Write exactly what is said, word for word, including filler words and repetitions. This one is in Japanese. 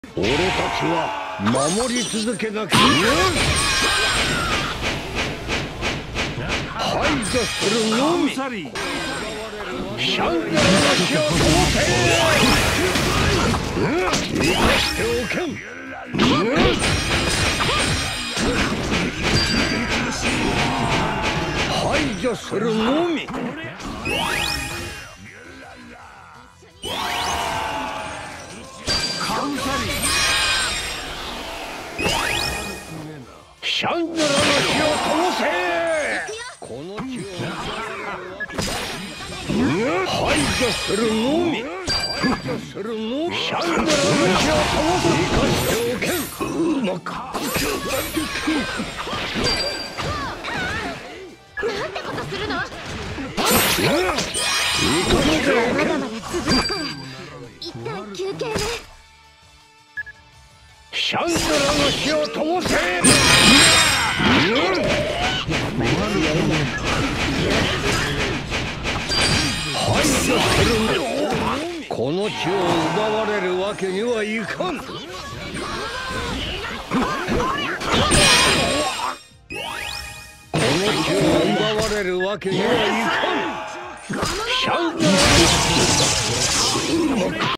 俺たちは守り続けなきゃ。排除するのみ。シャンデラの火を灯せ。生かしておけん。排除するのみ。シャンデラの火を灯せ。この火を排除するのみ。排除するのみ。シャンデラの火を灯せ。生かしておけん。うまく呼吸ができる。 なんてことするの。 生かしておけん。 まだまだ続くから一旦休憩ね。 シャンデラの火を灯せ。排除するの。この地を奪われるわけにはいかん。この地を奪われるわけにはいかん。シャンデラの